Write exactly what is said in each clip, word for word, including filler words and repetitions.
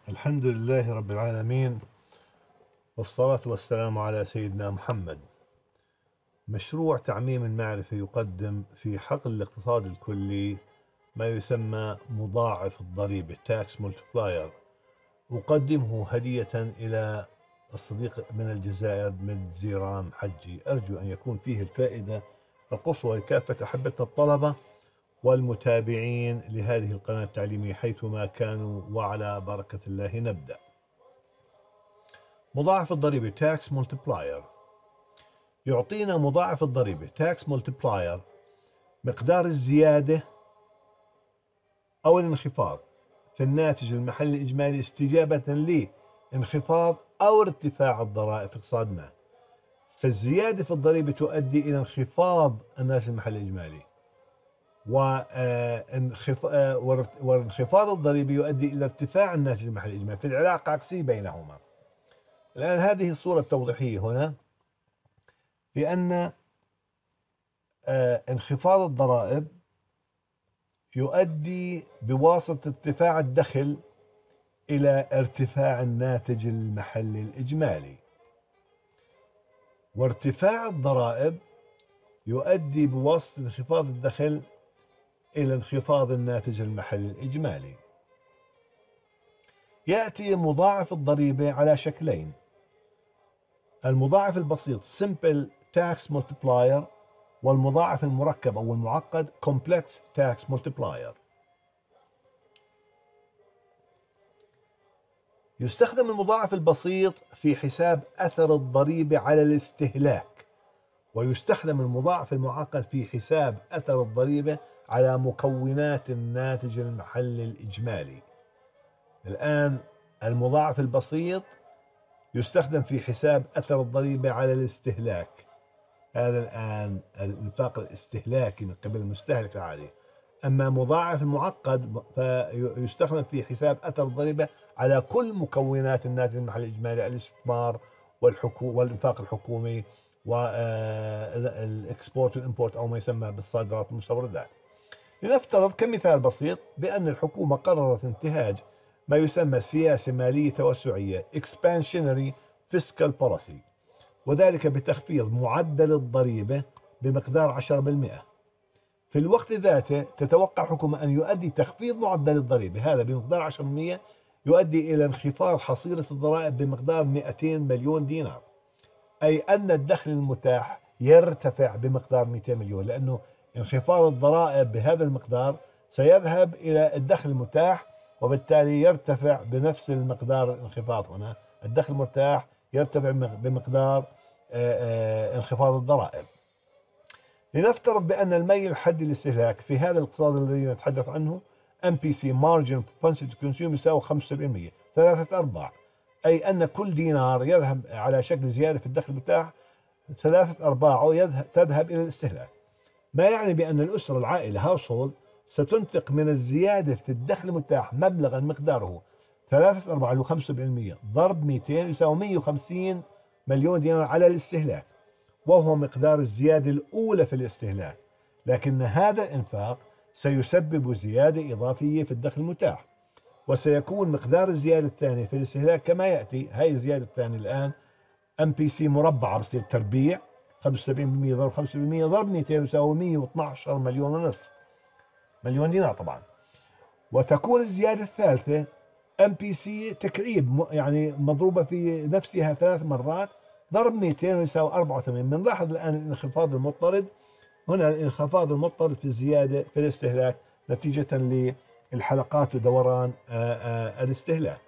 الحمد لله رب العالمين، والصلاة والسلام على سيدنا محمد. مشروع تعميم المعرفة يقدم في حقل الاقتصاد الكلي ما يسمى مضاعف الضريبة Tax Multiplier. أقدمه هدية إلى الصديق من الجزائر من زيرام حجي، أرجو أن يكون فيه الفائدة القصوى لكافة أحبتنا الطلبة والمتابعين لهذه القناة التعليمية حيثما كانوا، وعلى بركة الله نبدأ. مضاعف الضريبة Tax Multiplier يعطينا مضاعف الضريبة Tax Multiplier مقدار الزيادة أو الانخفاض في الناتج المحلي الإجمالي استجابة لانخفاض أو ارتفاع الضرائب في اقتصادنا. فالزيادة في الضريبة تؤدي إلى انخفاض الناتج المحلي الإجمالي، وانخفاض الضريبة يؤدي إلى ارتفاع الناتج المحلي الإجمالي، في العلاقة عكسية بينهما. الآن هذه الصورة التوضيحية هنا بأن انخفاض الضرائب يؤدي بواسطة ارتفاع الدخل إلى ارتفاع الناتج المحلي الإجمالي، وارتفاع الضرائب يؤدي بواسطة انخفاض الدخل إلى انخفاض الناتج المحلي الإجمالي. يأتي مضاعف الضريبة على شكلين: المضاعف البسيط Simple Tax Multiplier، والمضاعف المركب أو المعقد Complex Tax Multiplier. يستخدم المضاعف البسيط في حساب أثر الضريبة على الاستهلاك، ويستخدم المضاعف المعقد في حساب أثر الضريبة على مكونات الناتج المحلي الإجمالي. الآن المضاعف البسيط يستخدم في حساب أثر الضريبة على الاستهلاك، هذا الآن النطاق الاستهلاكي من قبل المستهلك العادي. أما مضاعف المعقد فيستخدم في حساب أثر الضريبة على كل مكونات الناتج المحلي الإجمالي: الاستثمار والحكو والإنفاق الحكومي والإكسبورت والإمبورت، أو ما يسمى بالصادرات والمستوردات. لنفترض كمثال بسيط بأن الحكومة قررت انتهاج ما يسمى سياسة مالية توسعية Expansionary Fiscal Policy، وذلك بتخفيض معدل الضريبة بمقدار عشرة بالمئة. في الوقت ذاته تتوقع الحكومة أن يؤدي تخفيض معدل الضريبة هذا بمقدار عشرة بالمئة يؤدي إلى انخفاض حصيلة الضرائب بمقدار مئتين مليون دينار، أي أن الدخل المتاح يرتفع بمقدار مئتين مليون، لأنه انخفاض الضرائب بهذا المقدار سيذهب إلى الدخل المتاح، وبالتالي يرتفع بنفس المقدار. الانخفاض هنا الدخل المتاح يرتفع بمقدار انخفاض الضرائب. لنفترض بأن الميل الحدي للاستهلاك في هذا الاقتصاد الذي نتحدث عنه إم بي سي Margin Propensity to Consume يساوي خمسة بالمئة، ثلاثة أرباع، أي أن كل دينار يذهب على شكل زيادة في الدخل المتاح ثلاثة أرباعه تذهب إلى الاستهلاك. ما يعني بأن الأسرة العائلة household ستنفق من الزيادة في الدخل المتاح مبلغا مقداره ثلاثة أرباع اللي هو خمسة بالمئة ضرب مئتين يساوي مئة وخمسين مليون دينار على الاستهلاك، وهو مقدار الزيادة الأولى في الاستهلاك. لكن هذا الإنفاق سيسبب زيادة إضافية في الدخل المتاح، وسيكون مقدار الزيادة الثانية في الاستهلاك كما يأتي. هاي الزيادة الثانية الآن إم بي سي مربعة بصير تربيع، خمسة وسبعين بالمئة ضرب خمسة بالمئة ضرب مئتين يساوي مئة واثني عشر مليون ونصف مليون دينار طبعا. وتكون الزيادة الثالثة إم بي سي تكعيب، يعني مضروبة في نفسها ثلاث مرات ضرب مئتين يساوي أربعة وثمانين. بنلاحظ الآن الانخفاض المضطرد هنا، الانخفاض المضطرد في الزيادة في الاستهلاك نتيجة للحلقات ودوران الاستهلاك.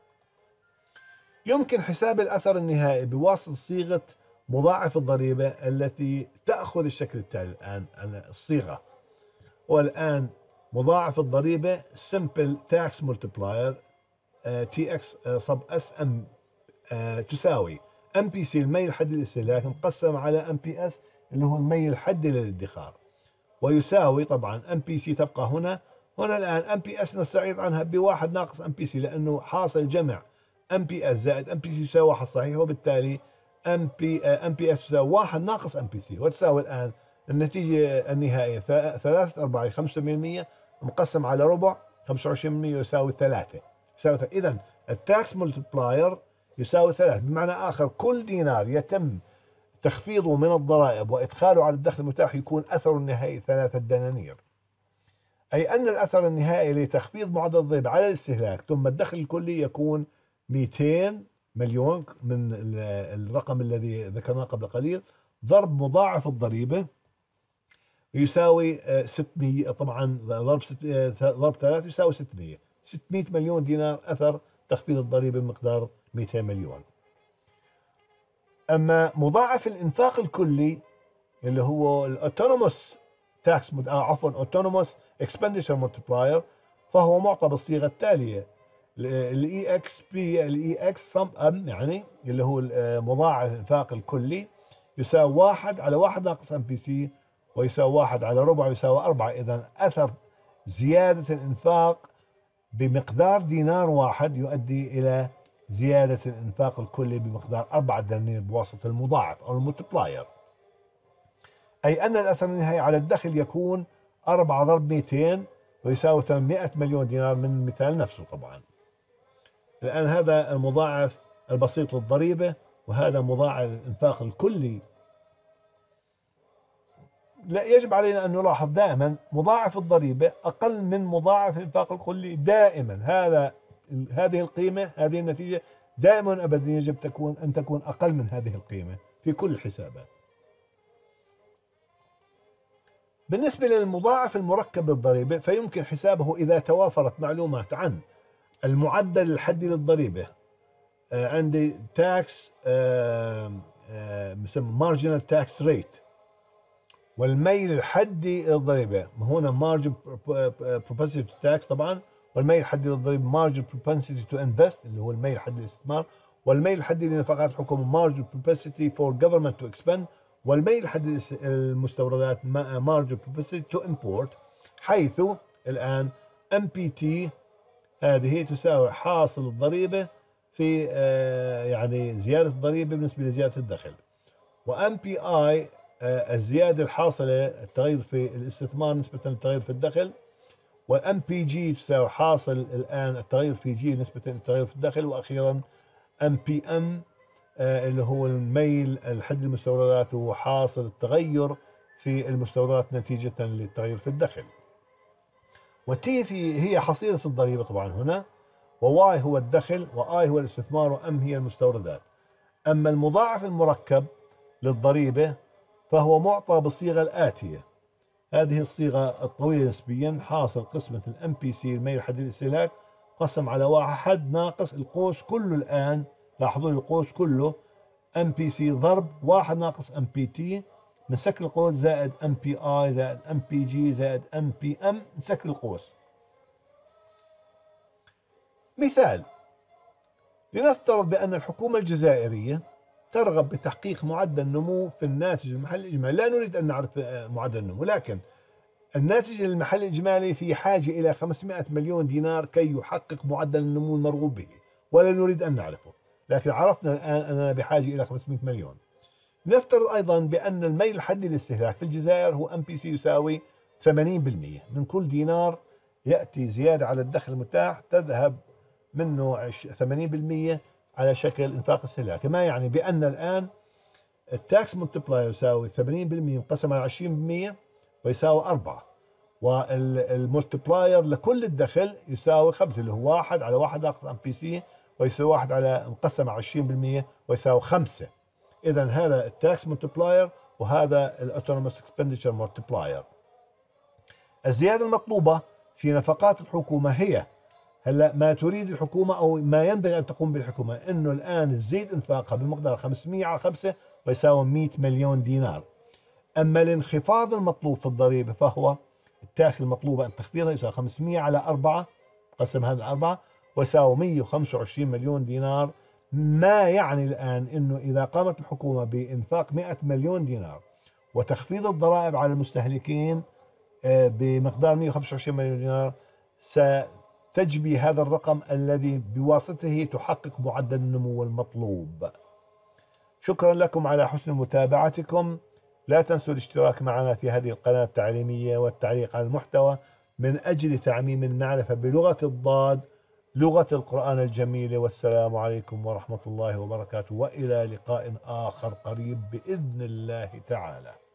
يمكن حساب الأثر النهائي بواسطة صيغة مضاعف الضريبة التي تأخذ الشكل التالي. الآن الصيغة، والآن مضاعف الضريبة Simple Tax Multiplier تي إكس صب إس إم تساوي إم بي سي الميل الحدي للاستهلاك مقسم على إم بي إس اللي هو الميل الحدي للادخار، ويساوي طبعا إم بي سي تبقى هنا. هنا الآن إم بي إس نستعيض عنها بواحد ناقص إم بي سي، لأنه حاصل جمع إم بي إس زائد إم بي سي يساوي واحد صحيح، وبالتالي إم بي إم بي إس يساوي واحد ناقص إم بي سي، وتساوي الآن النتيجة النهائية ثلاثة أرباع خمسة بالمئة مقسم على ربع خمسة وعشرين بالمئة يساوي ثلاثة. يساوي ثلاثة. إذا التاكس ملتبلاير يساوي ثلاث، بمعنى آخر كل دينار يتم تخفيضه من الضرائب وإدخاله على الدخل المتاح يكون أثره النهائي ثلاثة دنانير، أي أن الأثر النهائي لتخفيض معدل الضريبة على الاستهلاك ثم الدخل الكلي يكون مئتين مليون من الرقم الذي ذكرناه قبل قليل ضرب مضاعف الضريبة يساوي ستمئة، طبعا ضرب ضرب ثلاثة يساوي ستمئة، ستمئة مليون دينار أثر تخفيض الضريبة بمقدار مئتين مليون. أما مضاعف الإنفاق الكلي اللي هو الأوتونوموس تاكس عفوا أوتونوموس اكسبندشر ملتبلاير فهو معطى بالصيغة التالية: الاي اكس بي الاي اكس سم ام يعني اللي هو مضاعف الإنفاق الكلي يساوي واحد على واحد ناقص ام بي سي ويساوي واحد على ربع يساوي أربعة. إذا أثر زيادة الإنفاق بمقدار دينار واحد يؤدي إلى زيادة الإنفاق الكلي بمقدار أربعة دنانير بواسطة المضاعف أو الملتبلاير، أي أن الأثر النهائي على الدخل يكون أربعة ضرب مئتين ويساوي ثمانمئة مليون دينار من المثال نفسه. طبعا الآن هذا المضاعف البسيط للضريبة وهذا مضاعف الإنفاق الكلي. لا يجب علينا أن نلاحظ دائما مضاعف الضريبة أقل من مضاعف الإنفاق الكلي دائما. هذا هذه القيمة هذه النتيجة دائما أبدا يجب تكون أن تكون أقل من هذه القيمة في كل الحسابات. بالنسبة للمضاعف المركب للضريبة فيمكن حسابه إذا توافرت معلومات عن المعدل الحدي للضريبة. آه عندي تاكس مسمى marginal tax rate والميل الحدي للضريبة، هنا margin propensity to tax طبعا، والميل الحدي للضريبة margin propensity to invest اللي هو الميل الحدي للاستثمار، والميل الحدي لنفقات الحكومة margin propensity for government to expend، والميل الحدي للمستوردات margin propensity to import، حيث الآن إم بي تي هذه تساوي حاصل الضريبة في يعني زيادة الضريبة بالنسبة لزيادة الدخل، وإم بي آي الزيادة الحاصلة التغير في الاستثمار نسبة للتغير في الدخل، والام بي جي تساوي حاصل الآن التغير في جي نسبة للتغير في الدخل، وأخيرا ام بي ام اللي هو الميل الحد المستوردات وهو حاصل التغير في المستوردات نتيجة للتغير في الدخل. والتي هي حصيلة الضريبة طبعا هنا، وواي هو الدخل، واي هو الاستثمار، وام هي المستوردات. أما المضاعف المركب للضريبة فهو معطى بالصيغة الآتية، هذه الصيغة الطويلة نسبيا: حاصل قسمة الام بي سي الميل الحدي للاستهلاك قسم على واحد ناقص القوس كله. الآن لاحظوا القوس كله ام بي سي ضرب واحد ناقص ام بي تي، نسكر القوس زائد ام بي اي زائد ام بي جي زائد ام بي ام، نسكر القوس. مثال: لنفترض بأن الحكومة الجزائرية ترغب بتحقيق معدل نمو في الناتج المحلي الإجمالي. لا نريد أن نعرف معدل النمو، لكن الناتج المحلي الإجمالي في حاجة إلى خمسمئة مليون دينار كي يحقق معدل النمو المرغوب به، ولا نريد أن نعرفه، لكن عرفنا الآن أننا بحاجة إلى خمسمئة مليون. نفترض أيضا بأن الميل الحدي للاستهلاك في الجزائر هو ام بي سي يساوي ثمانين بالمئة، من كل دينار يأتي زيادة على الدخل المتاح تذهب منه ثمانين بالمئة على شكل انفاق استهلاكي، ما يعني بأن الآن التاكس ملتبلاير يساوي ثمانين بالمئة مقسم على عشرين بالمئة ويساوي أربعة، والملتبلاير لكل الدخل يساوي خمسة اللي هو واحد على واحد ناقص ام بي سي ويساوي واحد على مقسم على عشرين بالمئة ويساوي خمسة. إذا هذا التاكس ملتبلاير وهذا الاوتونوموس اكسبندشر ملتبلاير. الزيادة المطلوبة في نفقات الحكومة هي هلا ما تريد الحكومة أو ما ينبغي أن تقوم بالحكومة، إنه الآن تزيد إنفاقها بمقدار خمسمئة على خمسة ويساوي مئة مليون دينار. أما الانخفاض المطلوب في الضريبة فهو التاكس المطلوبة أن تخفيضها يساوي خمسمئة على أربعة قسم هذا الأربعة ويساوي مئة وخمسة وعشرين مليون دينار. ما يعني الآن إنه إذا قامت الحكومة بإنفاق مئة مليون دينار وتخفيض الضرائب على المستهلكين بمقدار مئة وخمسة وعشرين مليون دينار ستجبي هذا الرقم الذي بواسطته تحقق معدل النمو المطلوب. شكرا لكم على حسن متابعتكم. لا تنسوا الاشتراك معنا في هذه القناة التعليمية والتعليق على المحتوى من أجل تعميم المعرفة بلغة الضاد لغة القرآن الجميلة. والسلام عليكم ورحمة الله وبركاته، وإلى لقاء آخر قريب بإذن الله تعالى.